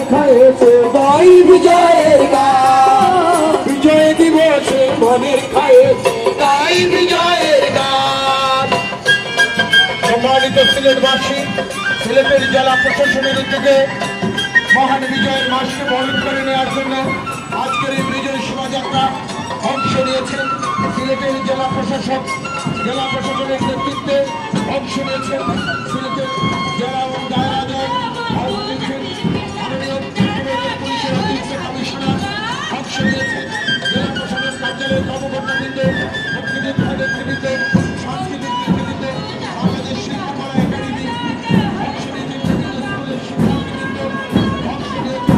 খায়েছে গাই বিজয়ের গান বিজয় দিবসে মনের খায়েছে গাই বিজয়ের গান। সম্মানিত সিলেটবাসী, সিলেটের জেলা প্রশাসনের উদ্যোগে মহান বিজয়ের মাসকে বরণ করে নেওয়ার জন্য আজকের এই বিজয় শোভাযাত্রা অংশ নিয়েছেন সিলেটের জেলা প্রশাসনের নেতৃত্বে অংশ নিয়েছেন সিলেটের জেলা এবং দায়রা জজ মাননীয় পুলিশের অতিরিক্ত কমিশনার অংশ নিয়েছেন জেলা প্রশাসনের কার্যালয়ের কর্মকর্তাবৃন্দ, নেতৃবৃন্দ, সাংস্কৃতিক নেতৃবৃন্দ, বাংলাদেশ শিল্পকলা একাডেমি অংশ নিয়েছেন, বিভিন্ন স্কুলের শিক্ষার্থীবৃন্দ অংশ নিয়েছেন,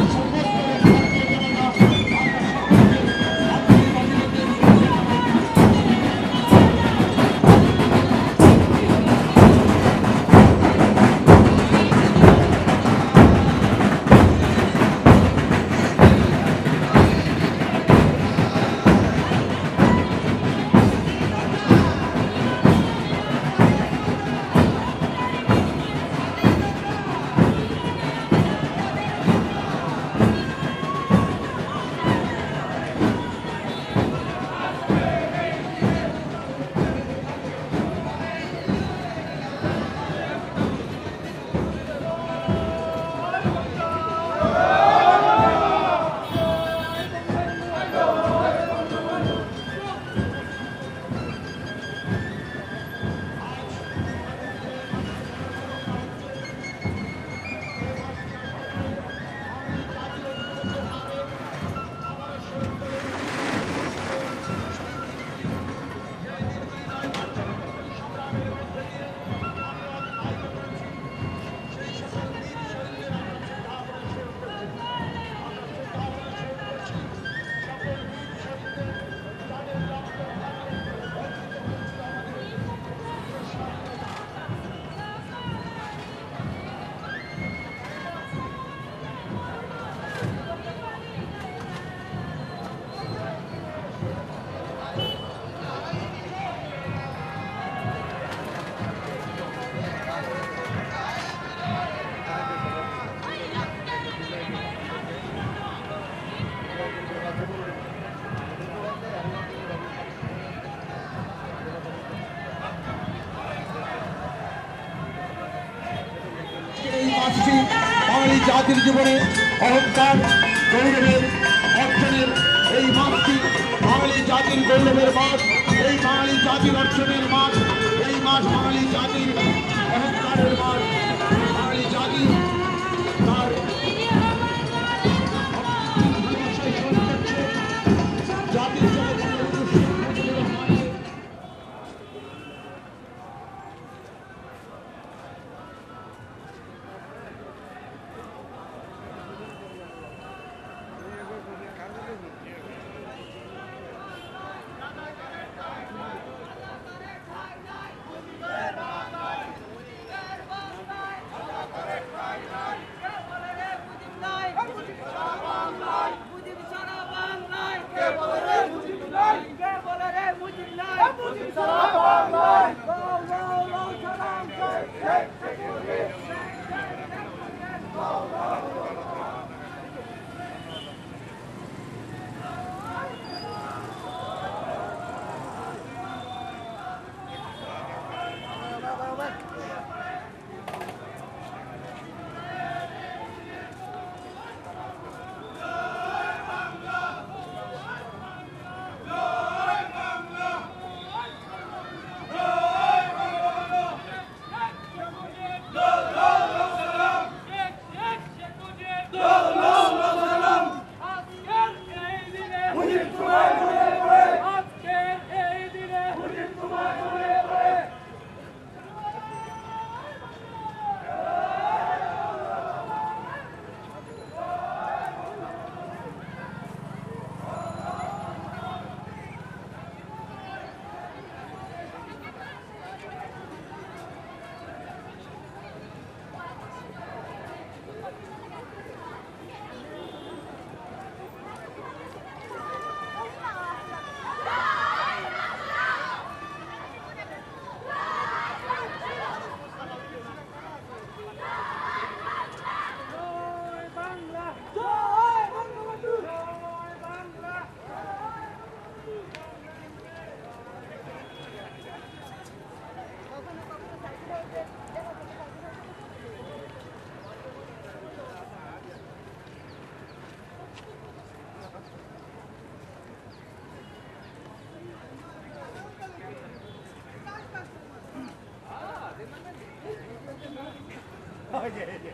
বাঙালি জাতির জীবনে অহংকার গৌরবের অর্জনের এই মাসটি বাঙালি জাতির গৌরবের মাস, এই বাঙালি জাতির অর্জনের মাস, এই মাস বাঙালি জাতির অহংকারের মাস। বাঙালি জাতি তার জাতির হয়েছে